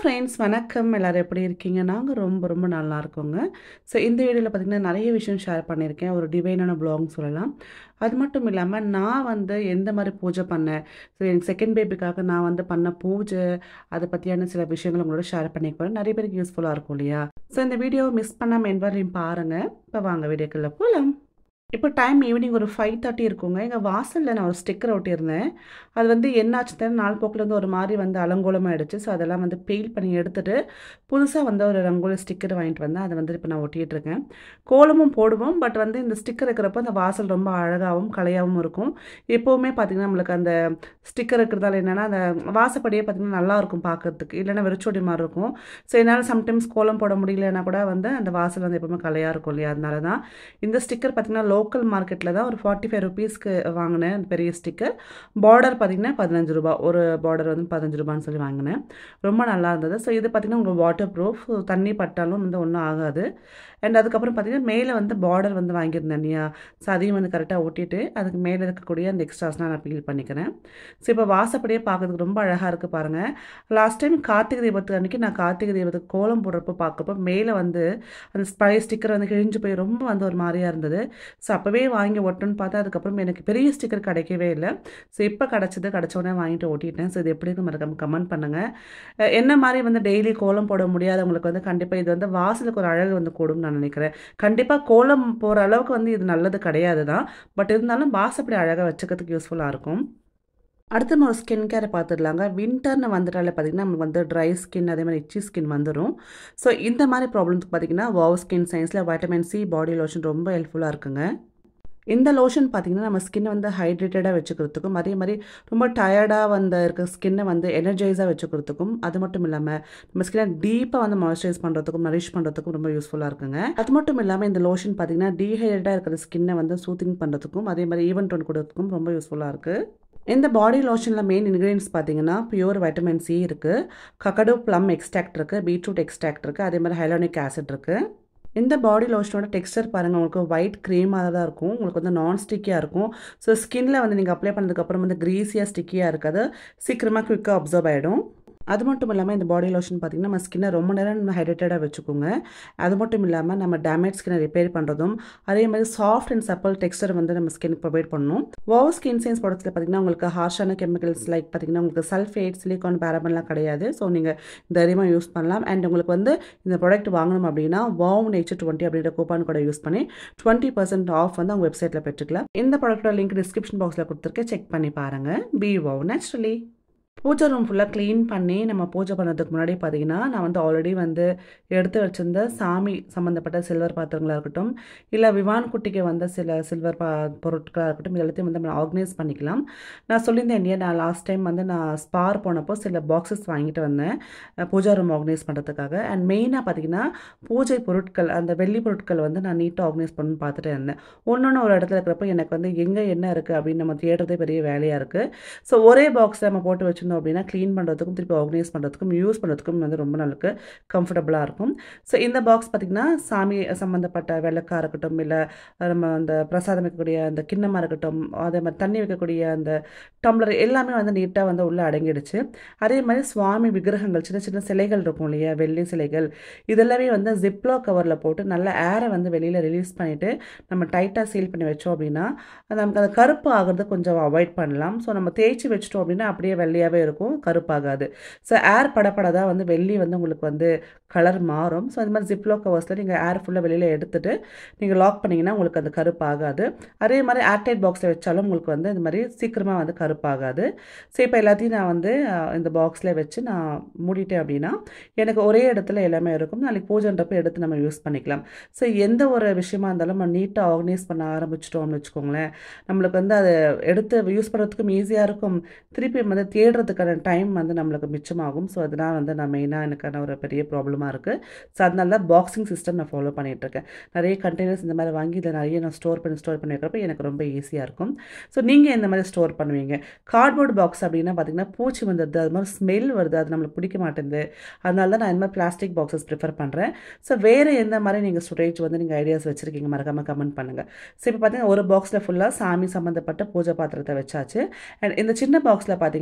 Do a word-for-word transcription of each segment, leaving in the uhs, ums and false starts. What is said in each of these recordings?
Friends வணக்கம். எல்லாரும் எப்படி இருக்கீங்க? நாங்கள் ரொம்ப ரொம்ப நல்லா இருக்கோங்க. ஸோ இந்த வீடியோவில் பார்த்திங்கன்னா நிறைய விஷயம் ஷேர் பண்ணியிருக்கேன். ஒரு டிவைனான ப்ளாக்னு சொல்லலாம். அது மட்டும் இல்லாமல் நான் வந்து எந்த மாதிரி பூஜை பண்ணேன், ஸோ எனக்கு செகண்ட் பேபிக்காக நான் வந்து பண்ண பூஜை, அதை பற்றியான சில விஷயங்கள் உங்களோட ஷேர் பண்ணிக்குவேன். நிறைய பேருக்கு யூஸ்ஃபுல்லாக இருக்கும் இல்லையா? ஸோ இந்த வீடியோவை மிஸ் பண்ணாமல் என்பதையும் பாருங்கள். இப்போ வாங்க வீடியோக்குள்ளே போகலாம். இப்போ டைம் ஈவினிங் ஒரு ஃபைவ் தேர்ட்டி இருக்குங்க. எங்கள் வாசலில் நான் ஒரு ஸ்டிக்கர் ஒட்டியிருந்தேன். அது வந்து என்னாச்சு தெரியும், நாள் போக்கில் வந்து ஒரு மாதிரி வந்து அலங்கோலமாக ஆகிடுச்சு. ஸோ அதெல்லாம் வந்து பெயில் பண்ணி எடுத்துகிட்டு புதுசாக வந்து ஒரு ரங்கோலி ஸ்டிக்கர் வாங்கிட்டு வந்தேன். அதை வந்து இப்போ நான் ஒட்டிகிட்டு இருக்கேன். கோலமும் போடுவோம், பட் வந்து இந்த ஸ்டிக்கர் இருக்கிறப்போ அந்த வாசல் ரொம்ப அழகாகவும் கலையாகவும் இருக்கும். எப்போவுமே பார்த்திங்கன்னா நம்மளுக்கு அந்த ஸ்டிக்கர் இருக்கிறதால என்னென்னா அந்த வாசப்படியே பார்த்திங்கன்னா நல்லாயிருக்கும் பார்க்குறதுக்கு, இல்லைன்னா வெறிச்சோடி மாதிரி இருக்கும். ஸோ என்னால் சம்டைம்ஸ் கோலம் போட முடியலன்னா கூட வந்து அந்த வாசல் வந்து எப்போவுமே கலையாக இருக்கும் இல்லையா? அதனால தான் இந்த ஸ்டிக்கர் பார்த்திங்கன்னா லோக்கல் மார்க்கெட்டில் தான் ஒரு ஃபார்ட்டி ஃபைவ் ருபீஸ்க்கு வாங்கினேன். அந்த பெரிய ஸ்டிக்கர் பார்டர் பார்த்திங்கன்னா பதினஞ்சு ரூபா, ஒரு பார்டர் வந்து பதினஞ்சு ரூபான்னு சொல்லி வாங்கினேன். ரொம்ப நல்லா இருந்தது. ஸோ இது பார்த்திங்கன்னா உங்களுக்கு வாட்டர் ப்ரூஃப், தண்ணி பட்டாலும் வந்து ஒன்றும் ஆகாது. அண்ட் அதுக்கப்புறம் பார்த்திங்கன்னா மேலே வந்து பார்டர் வந்து வாங்கியிருந்தேன் இல்லையா? ஸோ அதையும் வந்து கரெக்டாக ஒட்டிட்டு அதுக்கு மேலே இருக்கக்கூடிய அந்த எக்ஸ்ட்ராஸ்லாம் நான் ஃபீல் பண்ணிக்கிறேன். ஸோ இப்போ வாசப்படியே பார்க்கறதுக்கு ரொம்ப அழகாக இருக்குது பாருங்கள். லாஸ்ட் டைம் கார்த்திகை தீபத்துக்கு அன்றைக்கி நான் கார்த்திகை தீபத்துக்கு கோலம் போடுறப்போ பார்க்கப்போ மேலே வந்து அந்த பழைய ஸ்டிக்கர் வந்து கிழிஞ்சு போய் ரொம்ப வந்து ஒரு மாதிரியாக இருந்தது. ஸோ அப்போவே வாங்கி ஒட்டணும்னு பார்த்தா அதுக்கப்புறம் எனக்கு பெரிய ஸ்டிக்கர் கிடைக்கவே இல்லை. ஸோ இப்போ கிடச்சிது, கிடச்சோடனே வாங்கிட்டு ஒட்டிட்டேன். ஸோ இது எப்படி இருக்கு மறக்காம கமெண்ட் பண்ணுங்கள். என்ன மாதிரி வந்து டெய்லி கோலம் போட முடியாதவங்களுக்கு வந்து கண்டிப்பாக இது வந்து வாசலுக்கு ஒரு அழகு வந்து கூடும்னு நான் நினைக்கிறேன். கண்டிப்பாக கோலம் போகிற அளவுக்கு வந்து இது நல்லது கிடையாது தான், பட் இருந்தாலும் வாசப்படி அழகாக வச்சுக்கிறதுக்கு யூஸ்ஃபுல்லாக இருக்கும். அடுத்து நம்ம ஒரு ஸ்கின் கேரை பார்த்துடலாங்க. வின்டர்னு வந்துட்டாலே பார்த்திங்கன்னா நமக்கு வந்து ட்ரை ஸ்கின், அதே மாதிரி இச்சி ஸ்கின் வந்துடும். ஸோ இந்த மாதிரி ப்ராப்ளம்ஸ்க்கு பார்த்திங்கன்னா வாவ் ஸ்கின் சயின்ஸில் வைட்டமின் சி பாடி லோஷன் ரொம்ப ஹெல்ப்ஃபுல்லாக இருக்குங்க. இந்த லோஷன் பார்த்திங்கன்னா நம்ம ஸ்கின்னை வந்து ஹைட்ரேட்டடாக வச்சுக்கிறதுக்கும், அதே மாதிரி ரொம்ப டயர்டாக வந்து இருக்க ஸ்கின்னை வந்து எனர்ஜைஸாக வச்சுக்கிறதுக்கும், அது மட்டும் இல்லாமல் நம்ம ஸ்கின்னை டீப்பாக வந்து மாய்ஸ்சரைஸ் பண்ணுறதுக்கும் நரிஷ் பண்ணுறதுக்கும் ரொம்ப யூஸ்ஃபுல்லாக இருக்குங்க. அது மட்டும் இல்லாமல் இந்த லோஷன் பார்த்திங்கன்னா டீஹைட்ரேட்டாக இருக்கிற ஸ்கின்னை வந்து சூத்திங் பண்ணுறதுக்கும், அதே மாதிரி ஈவன் டோன் கொடுறதுக்கும் ரொம்ப யூஸ்ஃபுல்லாக இருக்குது. இந்த பாடி லோஷனில் மெயின் இன்க்ரீடியன்ஸ் பார்த்தீங்கன்னா பியூர் வைட்டமின் சி இருக்குது, கக்கடோ ப்ளம் எக்ஸ்ட்ராக்ட் இருக்குது, பீட்ரூட் எக்ஸ்ட்ராக்ட் இருக்குது, அதே மாதிரி ஹைலோனிக் ஆசிட் இருக்குது. இந்த பாடி லோஷனோட டெக்ஸ்டர் பாருங்கள், உங்களுக்கு ஒயிட் க்ரீமாக தான் இருக்கும். உங்களுக்கு வந்து நான் ஸ்டிக்கியாக இருக்கும். ஸோ ஸ்கின்னில் வந்து நீங்கள் அப்ளை பண்ணதுக்கப்புறம் வந்து க்ரீஸியாக ஸ்டிக்கியாக இருக்காது, சீக்கிரமாக குயிக்காக அப்சர்வ் ஆகிடும். அது மட்டும் இல்லாமல் இந்த பாடி லோஷன் பார்த்திங்கன்னா நம்ம ஸ்கின்னை ரொம்ப நேரம் நம்ம ஹைட்ரேட்டடாக வச்சுக்கோங்க. அது மட்டும் இல்லாமல் நம்ம டேமேஜ் ஸ்கின்னை ரிப்பேர் பண்ணுறதும், அதே மாதிரி சாஃப்ட் அண்ட் சப்பல் டெக்ஸ்டர் வந்து நம்ம ஸ்கின்னுக்கு ப்ரொவைட் பண்ணணும். வாவ் ஸ்கின் சயின்ஸ் ப்ராடக்ட்ஸில் பார்த்திங்கன்னா உங்களுக்கு ஹார்ஷான கெமிக்கல்ஸ் லைக் பார்த்திங்கன்னா உங்களுக்கு சல்ஃபேட், சிலிகான், பேரபன்லாம் கிடையாது. ஸோ நீங்கள் தைரியமாக யூஸ் பண்ணலாம். அண்ட் உங்களுக்கு வந்து இந்த ப்ராடக்ட் வாங்கணும் அப்படின்னா வாவ் நேச்சர் டுவெண்ட்டி அப்படின்ற கூப்பான் கூட யூஸ் பண்ணி டுவெண்ட்டி பர்சன்ட் ஆஃப் வந்து அவங்க வெப்சைட்டில் பெற்றுக்கலாம். இந்த ப்ராடக்ட்டோட லிங்க் டிஸ்கிரிப்ஷன் பாக்ஸில் கொடுத்துருக்கேன், செக் பண்ணி பாருங்கள். பி வாவ் நேச்சுரலி. பூஜை ரூம் ஃபுல்லாக க்ளீன் பண்ணி நம்ம பூஜை பண்ணுறதுக்கு முன்னாடி பார்த்திங்கன்னா நான் வந்து ஆல்ரெடி வந்து எடுத்து வச்சுருந்த சாமி சம்மந்தப்பட்ட சில்வர் பாத்திரங்களாக இருக்கட்டும், இல்லை விவான் குட்டிக்கு வந்த சில சில்வர் பா பொருட்களாக இருக்கட்டும், இது எல்லாத்தையும் வந்து நம்ம ஆர்கனைஸ் பண்ணிக்கலாம். நான் சொல்லியிருந்தேன் இல்லையா, நான் லாஸ்ட் டைம் வந்து நான் ஸ்பார் போனப்போ சில பாக்ஸஸ் வாங்கிட்டு வந்தேன் பூஜா ரூம் ஆர்கனைஸ் பண்ணுறதுக்காக. அண்ட் மெயினாக பார்த்திங்கன்னா பூஜை பொருட்கள், அந்த வெள்ளி பொருட்கள் வந்து நான் நீட்டாக ஆர்கனைஸ் பண்ணணும்னு பார்த்துட்டு இருந்தேன். ஒன்று ஒன்று ஒரு இடத்துல இருக்கிறப்போ எனக்கு வந்து எங்கே என்ன இருக்குது அப்படின்னு நம்ம தேடுறதே பெரிய வேலையாக இருக்குது. ஸோ ஒரே பாக்ஸில் நம்ம போட்டு வச்சு அப்படின்னா க்ளீன் பண்ணுறதுக்கும் திருப்பி ஆர்கனைஸ் பண்ணுறதுக்கும் யூஸ் பண்ணுறதுக்கும் வந்து ரொம்ப நல்லது கம்ஃபர்டபுளாக இருக்கும். ஸோ இந்த பாக்ஸ் பார்த்திங்கன்னா சாமி சம்மந்தப்பட்ட விளக்காக இருக்கட்டும், இல்லை நம்ம அந்த பிரசாதம் வைக்கக்கூடிய அந்த கிண்ணமாக இருக்கட்டும், அதே மாதிரி தண்ணி வைக்கக்கூடிய அந்த டம்ளர் எல்லாமே வந்து நீட்டாக வந்து உள்ளே அடங்கிடுச்சு. அதே மாதிரி சுவாமி விக்கிரகங்கள், சின்ன சின்ன சிலைகள் இருக்கும் இல்லையா, வெள்ளி சிலைகள், இதெல்லாமே வந்து ஜிப்லோ கவரில் போட்டு நல்ல ஏரை வந்து வெளியில் ரிலீஸ் பண்ணிவிட்டு நம்ம டைட்டாக சீல் பண்ணி வச்சோம் அப்படின்னா நமக்கு அந்த கருப்பு ஆகிறது கொஞ்சம் அவாய்ட் பண்ணலாம். ஸோ நம்ம தேய்ச்சி வச்சிட்டோம் அப்படின்னா அப்படியே வெள்ளையாகவே இருக்கும், கருப்பாகாது. ஸோ ஏர் படப்பட தான் வந்து வெள்ளி வந்து உங்களுக்கு வந்து கலர் மாறும். ஸோ அது மாதிரி ஜிப்லோ கவர்ஸில் நீங்கள் ஏர் ஃபுல்லாக வெளியில் எடுத்துகிட்டு நீங்கள் லாக் பண்ணிங்கன்னா உங்களுக்கு அந்த கருப்பாகாது. அதே மாதிரி ஏர்டைட் பாக்ஸில் வச்சாலும் உங்களுக்கு வந்து இந்த மாதிரி சீக்கிரமாக வந்து கருப்பாகாது. ஸோ இப்போ எல்லாத்தையும் நான் வந்து இந்த பாக்ஸில் வச்சு நான் மூடிட்டேன் அப்படின்னா எனக்கு ஒரே இடத்துல எல்லாமே இருக்கும். நாளைக்கு பூஜைன்றப்போ எடுத்து நம்ம யூஸ் பண்ணிக்கலாம். ஸோ எந்த ஒரு விஷயமா இருந்தாலும் நம்ம நீட்டாக ஆர்கனைஸ் பண்ண ஆரம்பிச்சிட்டோம்னு வச்சுக்கோங்களேன், நம்மளுக்கு வந்து அதை எடுத்து யூஸ் பண்ணுறதுக்கும் ஈஸியாக இருக்கும், திருப்பி வந்து தேடுறதுக்கான டைம் வந்து நம்மளுக்கு மிச்சமாகும். ஸோ அதனால் வந்து நான் மெயினாக எனக்கான ஒரு பெரிய ப்ராப்ளமாக இருக்குது. ஸோ அதனால தான் பாக்ஸிங் சிஸ்டம் நான் ஃபாலோ பண்ணிகிட்ருக்கேன். நிறைய கண்டெய்னர்ஸ் இந்த மாதிரி வாங்கி இதில் நிறைய நான் ஸ்டோர் பண்ணி ஸ்டோர் பண்ணி வைக்கிறப்ப எனக்கு ரொம்ப ஈஸியாக இருக்கும். ஸோ நீங்கள் இந்த மாதிரி ஸ்டோர் பண்ணுவீங்க. கார்ட்போர்ட் பாக்ஸ் அப்படின்னா பார்த்திங்கன்னா பூச்சி வந்துடுது, அது மாதிரி ஸ்மெல் வருது, அது நம்மளுக்கு பிடிக்க மாட்டேங்குது. அதனால தான் நான் இந்த மாதிரி பிளாஸ்டிக் பாக்ஸஸ் ப்ரிஃபர் பண்ணுறேன். ஸோ வேறு எந்த மாதிரி நீங்கள் ஸ்டோரேஜ் வந்து நீங்கள் ஐடியாஸ் வச்சுருக்கீங்க மறக்காமல் கமெண்ட் பண்ணுங்கள். ஸோ இப்போ பார்த்தீங்கன்னா ஒரு பாக்ஸில் ஃபுல்லாக சாமி சம்மந்தப்பட்ட பூஜை பாத்திரத்தை வச்சாச்சு. அண்ட் இந்த சின்ன பாக்ஸில் பார்த்தீங்கன்னா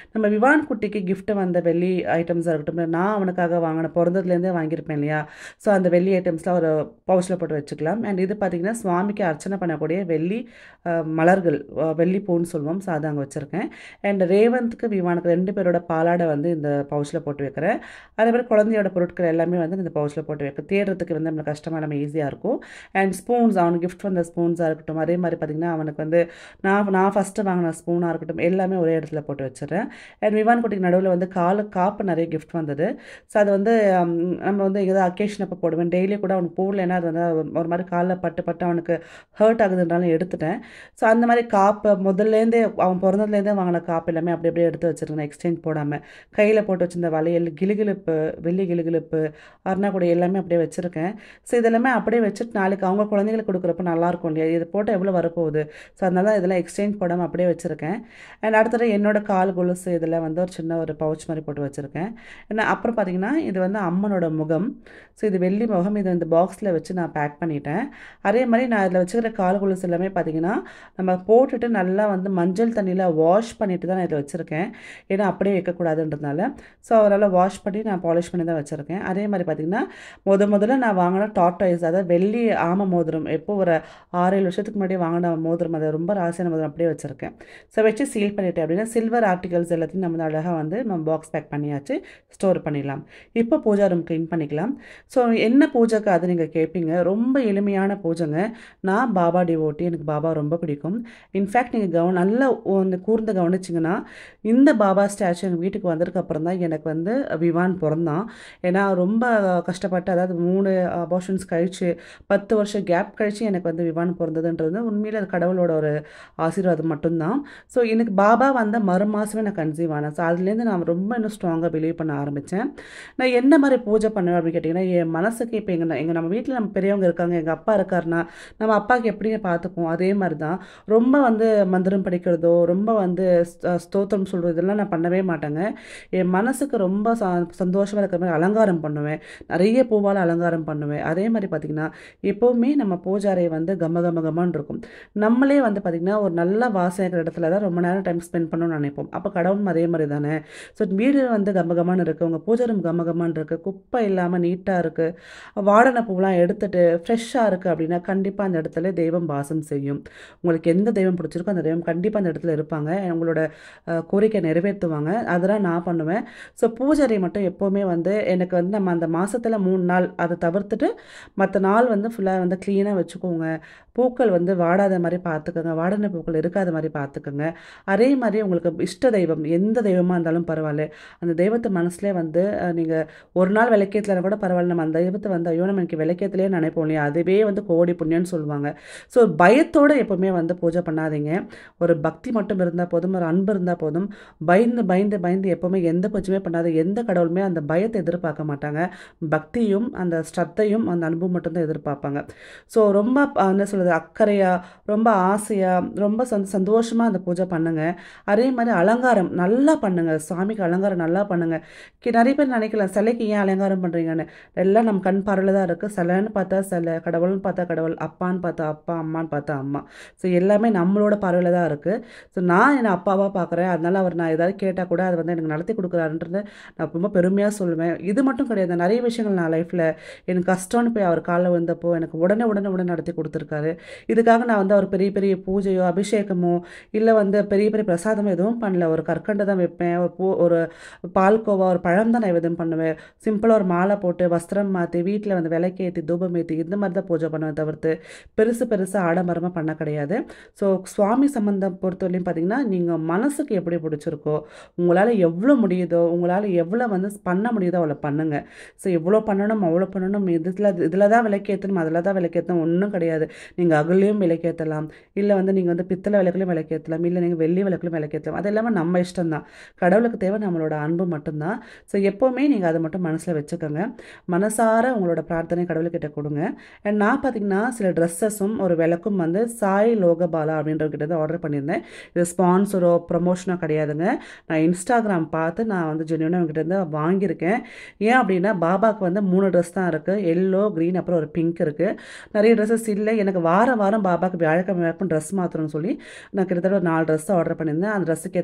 நம்ம விவான் குட்டிக்கு கிஃப்ட் வந்த வெள்ளி ஐட்டம்ஸாக இருக்கட்டும், நான் அவனுக்காக வாங்கின பிறந்ததுலேருந்தே வாங்கியிருப்பேன் இல்லையா, ஸோ அந்த வெள்ளி ஐட்டம்ஸ்லாம் ஒரு பவுச்சில் போட்டு வச்சுக்கலாம். அண்ட் இது பார்த்திங்கன்னா சுவாமிக்கு அர்ச்சனை பண்ணக்கூடிய வெள்ளி மலர்கள், வெள்ளி பூன்னு சொல்லுவோம், ஸோ அதை அங்கே வச்சுருக்கேன். அண்ட் ரேவந்த்க்கு விவானுக்கு ரெண்டு பேரோட பாலாடை வந்து இந்த பவுச்சில் போட்டு வைக்கிறேன். அதே மாதிரி குழந்தையோட பொருட்கள் எல்லாமே வந்து இந்த பவுச்சில் போட்டு வைக்க தேடுறதுக்கு வந்து நம்மளுக்கு கஷ்டமாக நம்ம ஈஸியாக இருக்கும். அண்ட் ஸ்பூன்ஸ், அவனுக்கு கிஃப்ட் வந்த ஸ்பூன்ஸாக இருக்கட்டும், அதே மாதிரி பார்த்திங்கன்னா அவனுக்கு வந்து நான் நான் ஃபஸ்ட்டு வாங்கின ஸ்பூனாக இருக்கட்டும், எல்லாமே ஒரே இடத்துல போட்டு வச்சுறேன். அண்ட் விவான் குட்டிக்கு நடுவில் வந்து காலு காப்பு நிறைய கிஃப்ட் வந்தது. ஸோ அது வந்து நம்ம வந்து ஏதாவது அக்கேஷன் அப்போ போடுவேன். டெய்லி கூட அவனுக்கு போடலைன்னா அது வந்து ஒரு மாதிரி காலில் பட்டு பட்டு அவனுக்கு ஹர்ட் ஆகுதுன்றாலும் எடுத்துட்டேன். ஸோ அந்த மாதிரி காப்பு முதல்லேருந்தே அவன் பிறந்ததுலேருந்தே வாங்கின காப்பு எல்லாமே அப்படி அப்படியே எடுத்து வச்சுருக்கேன், எக்ஸ்சேஞ்ச் போடாமல். கையில் போட்டு வச்சிருந்த வளையல், கிளுகிழுப்பு, வெள்ளி கிளுகிழுப்பு, அருணாக்குடி எல்லாமே அப்படியே வச்சுருக்கேன். ஸோ இதெல்லாமே அப்படியே வச்சுட்டு நாளைக்கு அவங்க குழந்தைங்களுக்கு கொடுக்குறப்ப நல்லாயிருக்கும் இல்லையா, இது போட்டால் எவ்வளோ வரப்போகுது. ஸோ அதனால தான் இதெல்லாம் எக்ஸ்சேஞ்ச் போடாமல் அப்படியே வச்சுருக்கேன். அண்ட் அடுத்தது என்னோடய கால் கொலுசு இதெல்லாம் வந்து ஒரு சின்ன ஒரு பவுச் மாதிரி போட்டு வச்சுருக்கேன். ஏன்னா அப்புறம் பார்த்திங்கன்னா இது வந்து அம்மனோட முகம். ஸோ இது வெள்ளி முகம், இது இந்த பாக்ஸில் வச்சு நான் பேக் பண்ணிட்டேன். அதே மாதிரி நான் இதில் வச்சுக்கிற கால் கொலுசு எல்லாமே பார்த்திங்கன்னா நம்ம போட்டுட்டு நல்லா வந்து மஞ்சள் தண்ணியில் வாஷ் பண்ணிவிட்டு தான் நான் இதில் வச்சுருக்கேன். ஏன்னா அப்படியே வைக்கக்கூடாதுன்றதுனால ஸோ அதனால் வாஷ் பண்ணி நான் பாலிஷ் பண்ணி தான் வச்சுருக்கேன். அதே மாதிரி பார்த்திங்கன்னா முத முதல்ல நான் வாங்கின டார்டாய்ஸ், அதாவது வெள்ளி ஆம மோதிரம், எப்போ ஒரு ஆறு ஏழு வருஷத்துக்கு முன்னாடி வாங்கின மோதிரம், அதை ரொம்ப ராசியான மோதிரம் அப்படியே வச்சுருக்கேன். ஸோ வச்சு சீல் பண்ணிவிட்டேன். அப்படின்னா சில்வர் ஆர்டிகல்ஸ் எல்லாத்தையும் நம்ம அழகாக வந்து நம்ம பாக்ஸ் பேக் பண்ணியாச்சு, ஸ்டோர் பண்ணிடலாம். இப்போ பூஜா ரூம் க்ளீன் பண்ணிக்கலாம். ஸோ என்ன பூஜைக்கு அது நீங்கள் கேட்பீங்க. ரொம்ப எளிமையான பூஜைங்க. நான் பாபா டிவோட்டி, எனக்கு பாபா ரொம்ப பிடிக்கும். இன்ஃபேக்ட் நீங்கள் கவனம் நல்லா ஒன்று கூர்ந்து கவனிச்சிங்கன்னா இந்த பாபா ஸ்டாச்சு எங்கள் வீட்டுக்கு வந்ததுக்கு அப்புறம் தான் எனக்கு வந்து விவான் பிறந்தான். ஏன்னா ரொம்ப கஷ்டப்பட்டு, அதாவது மூணு அபார்ஷன்ஸ் கழித்து பத்து வருஷம் கேப் கழித்து எனக்கு வந்து விவான் பிறந்ததுன்றது உண்மையில் அது கடவுளோட ஒரு ஆசீர்வாதம் மட்டும்தான். ஸோ எனக்கு பாபா வந்த மறு மாதமே நான் கன்சீவ் ஆனேன். ஸோ அதுலேருந்து நான் ரொம்ப இன்னும் ஸ்ட்ராங்காக பிலீவ் பண்ண ஆரம்பித்தேன். நான் என்ன மாதிரி பூஜை பண்ணுவேன் அப்படின்னு கேட்டிங்கன்னா, என் மனசுக்கு இப்போ எங்கள் எங்கள் நம்ம வீட்டில் நம்ம பெரியவங்க இருக்காங்க, எங்கள் அப்பா இருக்காருன்னா நம்ம அப்பாவுக்கு எப்படிங்க பார்த்துப்போம், அதே மாதிரி தான். ரொம்ப வந்து மந்திரம் படிக்கிறதோ, ரொம்ப வந்து ஸ்தோத்திரம் சொல்கிறது, இதெல்லாம் நான் பண்ணவே மாட்டேங்க. என் மனசுக்கு ரொம்ப ச சந்தோஷமாக இருக்கிற மாதிரி அலங்காரம் பண்ணுவேன், நிறைய பூவால் அலங்காரம் பண்ணுவேன். அதே மாதிரி பார்த்திங்கன்னா எப்போவுமே நம்ம பூஜாரை வந்து கம கம கமான்னு இருக்கும். நம்மளே வந்து பார்த்திங்கன்னா ஒரு நல்ல வாசனை இருக்கிற இடத்துல தான் ரொம்ப நேரம் டைம் ஸ்பெண்ட் பண்ணணும்னு நினைப்போம். அப்போ கடவுளும் அதே மாதிரி தானே. ஸோ வீடு வந்து கம கமான்னு இருக்குது, உங்கள் பூஜை ரூம் கம கமான்னு இருக்குது, குப்பை இல்லாமல் நீட்டாக இருக்குது, வாடனை பூவெலாம் எடுத்துகிட்டு ஃப்ரெஷ்ஷாக இருக்குது அப்படின்னா கண்டிப்பாக அந்த இடத்துல தெய்வம் வாசம் செய்யும். உங்களுக்கு எந்த தெய்வம் பிடிச்சிருக்கோ அந்த தெய்வம் கண்டிப்பாக அந்த இடத்துல இருப்பாங்க, உங்களோட கோரிக்கை நிறைவேற்றுவாங்க. அதெல்லாம் நான் பண்ணுவேன். ஸோ பூஜை மட்டும் எப்போவுமே வந்து எனக்கு வந்து நம்ம அந்த மாதத்தில் மூணு நாள் அதை தவிர்த்துட்டு மற்ற நாள் வந்து ஃபுல்லாக வந்து க்ளீனாக வச்சுக்கோங்க. பூக்கள் வந்து வாடாத மாதிரி பார்த்துக்கோங்க, வாடின பூக்கள் இருக்காத மாதிரி பார்த்துக்கோங்க. அதே மாதிரி உங்களுக்கு இஷ்ட தெய்வம் எந்த தெய்வமாக இருந்தாலும் பரவாயில்ல, அந்த தெய்வத்தை மனசுலேயே வந்து நீங்கள் ஒரு நாள் விளக்கேற்றலாம் கூட பரவாயில்ல, நம்ம அந்த தெய்வத்தை வந்து ஐயோ நம்ம எனக்கு விளக்கேற்றலே நினைப்போம் இல்லையா, அதுவே வந்து கோடி புண்ணியம்னு சொல்லுவாங்க. ஸோ பயத்தோடு எப்போவுமே வந்து பூஜை பண்ணாதீங்க. ஒரு பக்தி மட்டும் இருந்தால் போதும், ஒரு அன்பு இருந்தால் போதும். பயந்து பயந்து பயந்து எப்போவுமே எந்த பூஜையுமே பண்ணாத, எந்த கடவுளுமே அந்த பயத்தை எதிர்பார்க்க மாட்டாங்க. பக்தியும் அந்த ஸ்ரத்தையும் அந்த அன்பு மட்டும்தான் எதிர்பார்ப்பாங்க. ஸோ ரொம்ப என்ன சொல்கிறது, அக்கறையாக, ரொம்ப ஆசையாக, ரொம்ப சந் சந்தோஷமாக அந்த பூஜை பண்ணுங்கள். அதே மாதிரி அலங்காரம் நல்லா பண்ணுங்கள், சாமிக்கு அலங்காரம் நல்லா பண்ணுங்கள். நிறைய பேர் நினைக்கலாம் சிலைக்கு ஏன் அலங்காரம் பண்ணுறீங்கன்னு. எல்லாம் நம்ம கண் பார்வையில் தான் இருக்குது. சிலைன்னு பார்த்தா சிலை, கடவுள்னு பார்த்தா கடவுள், அப்பான்னு பார்த்தா அப்பா, அம்மான்னு பார்த்தா அம்மா. ஸோ எல்லாமே நம்மளோட பார்வையில் தான் இருக்குது. ஸோ நான் என்னை அப்பாவாக பார்க்குறேன், அதனால் அவர் நான் ஏதாவது கேட்டால் கூட அதை வந்து எனக்கு நடத்தி கொடுக்குறாருன்றது நான் ரொம்ப பெருமையாக சொல்லுவேன். இது மட்டும் கிடையாது, நிறைய விஷயங்கள் நான் லைஃப்பில் எனக்கு கஷ்டம்னு போய் அவர் காலில் வந்தப்போ எனக்கு உடனே உடனே உடனே நடத்தி கொடுத்துருக்காரு. இதுக்காக நான் வந்து அவர் பெரிய பெரிய பூஜையோ அபிஷேகமோ இல்லை வந்து பெரிய பெரிய பிரசாதமோ எதுவும் பண்ணல. ஒரு கற்கண்டை தான் வைப்பேன், ஒரு பூ ஒரு பால்கோவா ஒரு பழம் தான் நான் எதுவும் பண்ணுவேன். சிம்பிளாக ஒரு மாலை போட்டு வஸ்திரம் மாற்றி வீட்டில் வந்து விளக்கேற்றி தூபம் ஏற்றி இந்த மாதிரி தான் பூஜை பண்ணுவேன், தவிர்த்து பெருசு பெருசாக ஆடம்பரமாக பண்ண கிடையாது. ஸோ சுவாமி சம்பந்தம் பொறுத்தவரையும் பார்த்திங்கன்னா நீங்கள் மனசுக்கு எப்படி பிடிச்சிருக்கோ, உங்களால் எவ்வளோ முடியுதோ, உங்களால் எவ்வளோ வந்து பண்ண முடியுதோ அவ்வளோ பண்ணுங்கள். ஸோ எவ்வளோ பண்ணணும் அவ்வளோ பண்ணணும், இதில் இதில் தான் விளக்கேற்றணும் அதில் தான் விளக்கேற்றணும் ஒன்றும் கிடையாது. நீங்கள் அகல்லையும் விளக்கேற்றலாம், இல்லை வந்து நீங்கள் வந்து பித்தளை விளக்குலையும் விளக்கேற்றலாம், இல்லை நீங்கள் வெள்ளி விளக்குலையும் விளக்கேற்றலாம். அது எல்லாமே நம்ம இஷ்டம்தான். கடவுளுக்கு தேவை நம்மளோட அன்பு மட்டும்தான். ஸோ எப்போவுமே நீங்கள் அதை மட்டும் மனசில் வச்சுக்கோங்க. மனசார உங்களோட பிரார்த்தனை கடவுள்கிட்ட கொடுங்க. அண்ட் நான் பார்த்திங்கன்னா சில ட்ரெஸ்ஸஸும் ஒரு விளக்கும் வந்து சாய் லோகபாலா அப்படின்றவங்கிட்ட தான் ஆர்டர் பண்ணியிருந்தேன். இது ஸ்பான்சரோ ப்ரொமோஷனோ கிடையாதுங்க. நான் இன்ஸ்டாகிராம் பார்த்து நான் வந்து ஜென்யூனாக அவங்ககிட்ட இருந்து வாங்கியிருக்கேன். ஏன் அப்படின்னா பாபாவுக்கு வந்து மூணு ட்ரெஸ் தான் இருக்குது, எல்லோ க்ரீன் அப்புறம் ஒரு பிங்க் இருக்குது. நிறைய ட்ரெஸ்ஸஸ் இல்லை, எனக்கு வாரம் வாரம் பாபாவுக்கு வியாழக்கிழமை ட்ரெஸ் மாற்றணும்னு சொல்லி நான் கிட்டத்தட்ட ஒரு நாலு ட்ரெஸ் ஆர்டர் பண்ணியிருந்தேன். அந்த ட்ரெஸ்ஸுக்கு ஏற்ற மாதிரி மேட்சிங்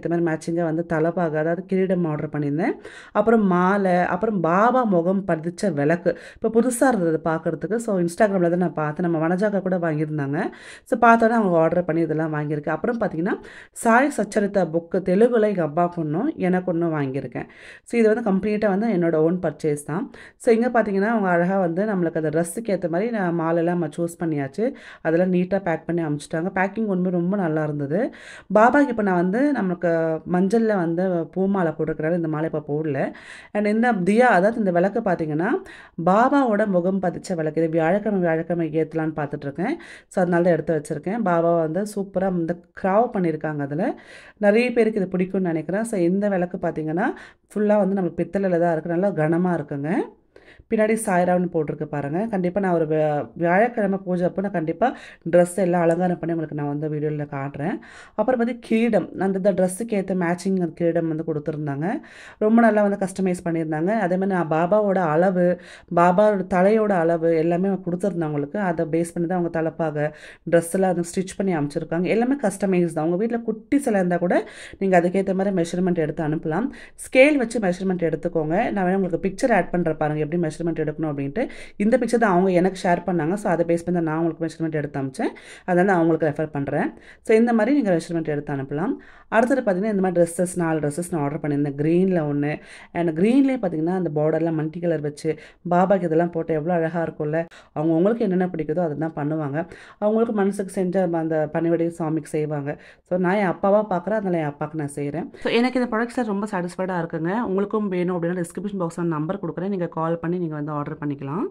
மேட்சிங்காக வந்து தலப்பாக அதாவது கிரீடம் ஆர்டர் பண்ணியிருந்தேன். அப்புறம் மாலை, அப்புறம் பாபா முகம் பதிச்ச விளக்கு. இப்போ புதுசாக இருந்தது பார்க்குறதுக்கு. ஸோ இன்ஸ்டாகிராமில் தான் நான் பார்த்தேன். நம்ம வனஜாக்கா கூட வாங்கியிருந்தாங்க. ஸோ பார்த்தோன்னே அவங்க ஆர்டர் பண்ணி இதெல்லாம் வாங்கியிருக்கேன். அப்புறம் பார்த்தீங்கன்னா சாய் சச்சரித்தா புக்கு தெலுங்குல எங்கள் அப்பாவுக்கு ஒன்றும் எனக்கு ஒன்றும் வாங்கியிருக்கேன். ஸோ இது வந்து கம்ப்ளீட்டாக வந்து என்னோட ஓன் பர்ச்சேஸ் தான். ஸோ இங்கே பார்த்தீங்கன்னா அவங்க அழகாக வந்து நம்மளுக்கு அந்த ட்ரெஸ்ஸுக்கு ஏற்ற மாதிரி நான் மாலைலாம் நம்ம சூஸ் பண்ணியாச்சு. அதெல்லாம் நீட்டாக பேக் பண்ணி அனுப்பிச்சிட்டாங்க. பேக்கிங் ஒன்றுமே ரொம்ப நல்லா இருந்தது. பாபாக்கு இப்போ நான் வந்து நமக்கு மஞ்சளில் வந்து பூ மாலை போட்டிருக்கிறனால இந்த மாலை இப்போ போடல. அண்ட் இந்த தியா அதாவது இந்த விளக்கு பார்த்தீங்கன்னா பாபாவோட முகம் பதிச்ச விளக்கு. இது வியாழக்கிழமை வியாழக்கிழமை ஏற்றலான்னு பார்த்துட்ருக்கேன். ஸோ அதனால தான் எடுத்து வச்சுருக்கேன். பாபாவை வந்து சூப்பராக இந்த க்ராவ் பண்ணியிருக்காங்க. அதில் நிறைய பேருக்கு இது பிடிக்கும்னு நினைக்கிறேன். ஸோ இந்த விளக்கு பார்த்தீங்கன்னா ஃபுல்லாக வந்து நம்மளுக்கு பித்தளையில் தான் இருக்குது. நல்லா கனமாக இருக்குங்க. பின்னாடி சாய்ராம்னு போட்டிருக்கு பாருங்கள். கண்டிப்பாக நான் ஒரு வியா- வியாழக்கிழமை பூஜை அப்போ நான் கண்டிப்பாக ட்ரெஸ் எல்லாம் அலங்காரம் பண்ணி உங்களுக்கு நான் வந்து வீடியோவில் காட்டுறேன். அப்புறம் வந்து கிரீடம் அந்த இந்த ட்ரெஸ்ஸுக்கு ஏற்ற மேட்சிங் அந்த கிரீடம் வந்து கொடுத்துருந்தாங்க. ரொம்ப நல்லா வந்து கஸ்டமைஸ் பண்ணியிருந்தாங்க. அதே மாதிரி நான் பாபாவோட அளவு பாபாவோட தலையோட அளவு எல்லாமே கொடுத்துருந்தேன் அவங்களுக்கு. அதை பேஸ் பண்ணி தான் அவங்க தலைப்பாக ட்ரெஸ்ஸெல்லாம் வந்து ஸ்டிச் பண்ணி அமைச்சிருக்காங்க. எல்லாமே கஸ்டமைஸ் தான். உங்கள் வீட்டில் குட்டி சிலை இருந்தால் கூட நீங்கள் அதுக்கேற்ற மாதிரி மெஷர்மெண்ட் எடுத்து அனுப்பலாம். ஸ்கேல் வச்சு மெஷர்மெண்ட் எடுத்துக்கோங்க. நான் வேணா உங்களுக்கு பிக்சர் ஆட் பண்ணுற பாருங்கள் எப்படி மெஷர்மெண்ட் எடுக்கணும் அப்படின்ட்டு. இந்த பிக்சர் தான் அவங்க எனக்கு ஷேர் பண்ணாங்க. ஸோ அதை பேஸ் பண்ணி தான் நான் உங்களுக்கு மெஷர்மெண்ட் எடுத்து அனுப்பிச்சேன். அதனால் நான் அவங்களுக்கு ரெஃபர் பண்ணுறேன். ஸோ இந்த மாதிரி நீங்கள் மெஷர்மெண்ட் எடுத்து அனுப்பலாம். அடுத்தது பார்த்தீங்கன்னா இந்த மாதிரி ட்ரெஸ்ஸஸ் நாலு ட்ரெஸ்ஸஸ் நான் ஆர்டர் பண்ணியிருந்தேன். க்ரீனில் ஒன்று அண்ட் க்ரீன்லேயே பார்த்தீங்கன்னா அந்த பார்டர்லாம் மல்டி கலர் வச்சு பாபாக்கு இதெல்லாம் போட்டு எவ்வளோ அழகாக இருக்கும்ல. அவங்க அவங்களுக்கு என்னென்ன பிடிக்குதோ அதை தான் பண்ணுவாங்க. அவங்களுக்கு மனசுக்கு செஞ்ச அந்த பணிவடை சாமிக்கு செய்வாங்க. ஸோ நான் என் அப்பாவாக பார்க்குறேன். அதனால் என் அப்பாவுக்கு நான் செய்கிறேன். ஸோ எனக்கு இந்த ப்ராடக்ட்ஸில் ரொம்ப சாட்டிஸ்ஃபைடாக இருக்குங்க. உங்களுக்கும் வேணும் அப்படின்னா டிஸ்கிரிப்ஷன் பாக்ஸில் நம்பர் கொடுக்குறேன். நீங்கள் கால் பண்ணி நீங்கள் வந்து ஆர்டர் பண்ணிக்கலாம்.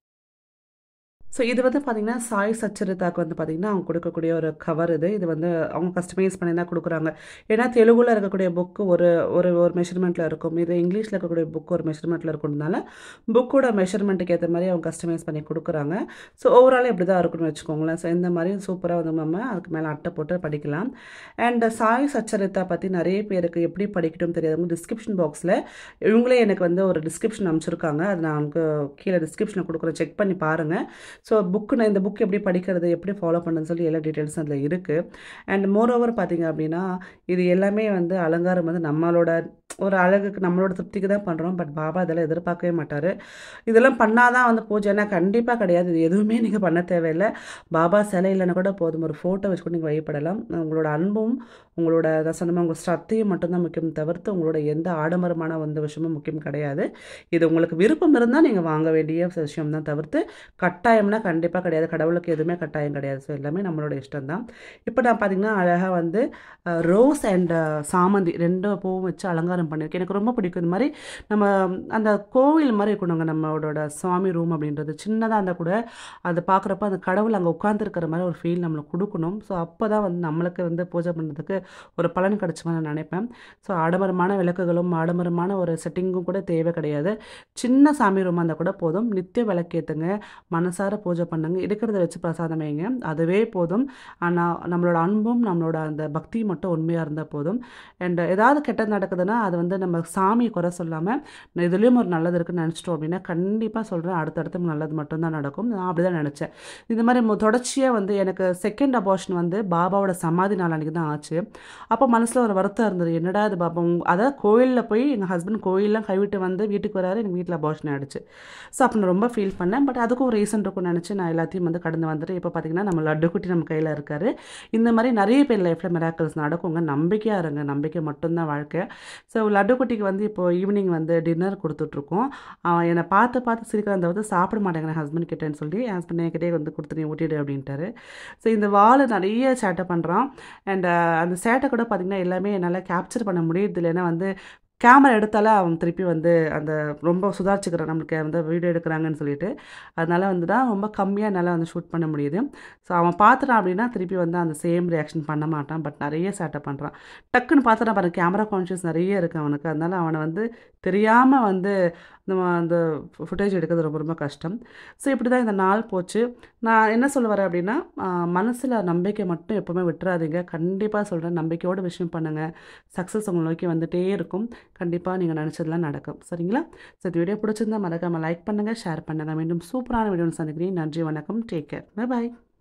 ஸோ இது வந்து பார்த்தீங்கன்னா சாய் சச்சரித்தாக்கு வந்து பார்த்தீங்கன்னா அவங்க கொடுக்கக்கூடிய ஒரு கவர் இது. இது வந்து அவங்க கஸ்டமைஸ் பண்ணி தான் கொடுக்குறாங்க. ஏன்னா தெலுங்குல இருக்கக்கூடிய புக்கு ஒரு ஒரு ஒரு மெஷர்மெண்ட்டில் இருக்கும். இது இங்கிலீஷில் இருக்கக்கூடிய புக் ஒரு மெஷர்மெண்ட்டில் இருக்கிறதுனால புக்கோட மெஷர்மெண்ட்டுக்கு ஏற்ற மாதிரி அவங்க கஸ்டமைஸ் பண்ணி கொடுக்குறாங்க. ஸோ ஓவரால் இப்படி தான் இருக்குன்னு வச்சுக்கோங்களேன். ஸோ இந்த மாதிரி சூப்பராக வந்து நம்ம அதுக்கு மேலே அட்டை போட்டு படிக்கலாம். அண்ட் சாய் சச்சரித்தா பற்றி நிறைய பேருக்கு எப்படி படிக்கட்டும் தெரியாதவங்க டிஸ்கிரிப்ஷன் பாக்ஸில் இவங்களே எனக்கு வந்து ஒரு டிஸ்கிரிப்ஷன் அமைச்சிருக்காங்க. அது நான் உங்களுக்கு கீழே டிஸ்கிரிப்ஷனில் கொடுக்குறேன். செக் பண்ணி பாருங்கள். ஸோ புக்கு நான் இந்த புக் எப்படி படிக்கிறது எப்படி ஃபாலோ பண்ணுறதுன்னு சொல்லி எல்லா டீட்டெயில்ஸும் அதில் இருக்குது. அண்ட் மோர் ஓவர் பார்த்தீங்க அப்படின்னா இது எல்லாமே வந்து அலங்காரம் வந்து நம்மளோட ஒரு அழகுக்கு நம்மளோட திருப்திக்கு தான் பண்ணுறோம். பட் பாபா இதெல்லாம் எதிர்பார்க்கவே மாட்டார். இதெல்லாம் பண்ணாதான் வந்து பூஜைனா கண்டிப்பாக கிடையாது. இது எதுவுமே நீங்கள் பண்ண தேவையில்லை. பாபா சிலை இல்லைன்னா கூட போதும். ஒரு ஃபோட்டோ வச்சு கூட நீங்கள் வழிபடலாம். உங்களோட அன்பும் உங்களோட அதை சொன்ன உங்கள் ஸ்ரத்தையும் மட்டும்தான் முக்கியம் தவிர்த்து உங்களோட எந்த ஆடம்பரமான எந்த விஷயமும் முக்கியம் கிடையாது. இது உங்களுக்கு விருப்பம் இருந்தால் நீங்கள் வாங்க வேண்டிய விஷயம் தான் தவிர்த்து கட்டாயம்னா கண்டிப்பாக கிடையாது. கடவுளுக்கு எதுவுமே கட்டாயம் கிடையாது. ஸோ எல்லாமே நம்மளோட இஷ்டம் தான். இப்போ நான் பார்த்தீங்கன்னா அழகாக வந்து ரோஸ் அண்ட் சாமந்தி ரெண்டு பூவும் வச்சு அலங்காரம் பண்ணியிருக்கேன். எனக்கு ரொம்ப பிடிக்கும். இந்த மாதிரி நம்ம அந்த கோவில் மாதிரி இருக்கணுங்க நம்மளோட சுவாமி ரூம் அப்படின்றது. சின்னதாக இருந்தால் கூட அதை பார்க்குறப்ப அந்த கடவுள் அங்கே உட்காந்துருக்கிற மாதிரி ஒரு ஃபீல் நம்மளுக்கு கொடுக்கணும். ஸோ அப்போ தான் வந்து நம்மளுக்கு வந்து பூஜை பண்ணுறதுக்கு ஒரு பலன் கிடச்ச மாதிரி நான் நினைப்பேன். ஸோ ஆடம்பரமான விளக்குகளும் ஆடம்பரமான ஒரு செட்டிங்கும் கூட தேவை கிடையாது. சின்ன சாமி ரூமாக இருந்தால் கூட போதும். நித்திய விளக்கேற்றுங்க, மனசார பூஜை பண்ணுங்க, இருக்கிறத வச்சு பிரசாதம் வைங்க, அதுவே போதும். ஆனால் நம்மளோட அன்பும் நம்மளோட அந்த பக்தியும் மட்டும் உண்மையாக இருந்தால் போதும். அண்ட் ஏதாவது கெட்டது நடக்குதுன்னா அது வந்து நம்ம சாமி குறை சொல்லாமல் இதுலேயும் ஒரு நல்லது இருக்குன்னு நினச்சிட்டோம் அப்படின்னா கண்டிப்பாக சொல்கிறேன் அடுத்தடுத்து நல்லது மட்டும்தான் நடக்கும். நான் அப்படி தான் நினச்சேன். இந்த மாதிரி மு- தொடர்ச்சியாக வந்து எனக்கு செகண்ட் அபார்ஷன் வந்து பாபாவோட சமாதி நாள் அன்றைக்கி தான் ஆச்சு. அப்போ மனசில் ஒரு வருத்தம் இருந்தது. என்னடா இது பாபா உங்க அதாவது கோயிலில் போய் எங்கள் ஹஸ்பண்ட் கோயிலெலாம் கைவிட்டு வந்து வீட்டுக்கு வராரு, எனக்கு வீட்டில் அபார்ஷன் ஆகிடுச்சு. ஸோ அப்போ நான் ரொம்ப ஃபீல் பண்ணேன். பட் அதுக்கும் ஒரு ரீசன் இருக்கும்னு நினச்சி நான் எல்லாத்தையும் வந்து கடந்து வந்துட்டு இப்போ பார்த்தீங்கன்னா நம்ம லட்டு குட்டி நம்ம கையில் இருக்காரு. இந்த மாதிரி நிறைய பேர் லைஃப்பில் மிராக்கிள்ஸ் நடக்குங்க. நம்பிக்கையாக இருங்க. நம்பிக்கை மட்டும்தான் வாழ்க்கை. ஸோ லட்டு குட்டிக்கு வந்து இப்போ ஈவினிங் வந்து டின்னர் கொடுத்துட்ருக்கோம். அவன் என்னை பார்த்து பார்த்து சிரிக்கிறான் தவிர்த்து சாப்பிட மாட்டேங்கிறேன் ஹஸ்பண்ட் கிட்டேன்னு சொல்லி என் ஹஸ்பண்ட் என்கிட்டே வந்து கொடுத்து நீ ஊட்டிடு அப்படின்ட்டாரு. ஸோ இந்த வால் நிறைய சேட்டை பண்ணுறான். அண்ட் அந்த சேட்டை கூட பார்த்திங்கன்னா எல்லாமே என்னால் கேப்சர் பண்ண முடியுது இல்லை. ஏன்னா வந்து கேமரா எடுத்தாலே அவன் திருப்பி வந்து அந்த ரொம்ப சுதாரிச்சுக்கிறான் நம்மளுக்கு வந்து வீடியோ எடுக்கிறாங்கன்னு சொல்லிட்டு. அதனால் வந்து தான் ரொம்ப கம்மியாக என்னால் வந்து ஷூட் பண்ண முடியுது. ஸோ அவன் பார்த்துட்டான் அப்படின்னா திருப்பி வந்து அந்த சேம் ரியாக்ஷன் பண்ண மாட்டான். பட் நிறைய சேட்டை பண்ணுறான். டக்குன்னு பார்த்துட்டா பாருங்க கேமரா கான்ஷியஸ் நிறைய இருக்குது அவனுக்கு. அதனால் அவனை வந்து தெரியாமல் வந்து நம்ம அந்த ஃபுட்டேஜ் எடுக்கிறது ரொம்ப ரொம்ப கஷ்டம். ஸோ இப்படி தான் இந்த நாள் போச்சு. நான் என்ன சொல்ல வரேன் அப்படின்னா மனசில் நம்பிக்கை மட்டும் எப்போவுமே விட்டுறாதீங்க. கண்டிப்பாக சொல்கிறேன், நம்பிக்கையோட விஷயம் பண்ணுங்கள். சக்ஸஸ் உங்களை நோக்கி வந்துகிட்டே இருக்கும். கண்டிப்பாக நீங்கள் நினச்சதெல்லாம் நடக்கும். சரிங்களா? ஸோ இந்த வீடியோ பிடிச்சிருந்தா மறக்காமல் லைக் பண்ணுங்கள், ஷேர் பண்ணுங்கள். மீண்டும் சூப்பரான வீடியோ சந்திக்கிறேன். நன்றி, வணக்கம், டேக் கேர், பை பாய்.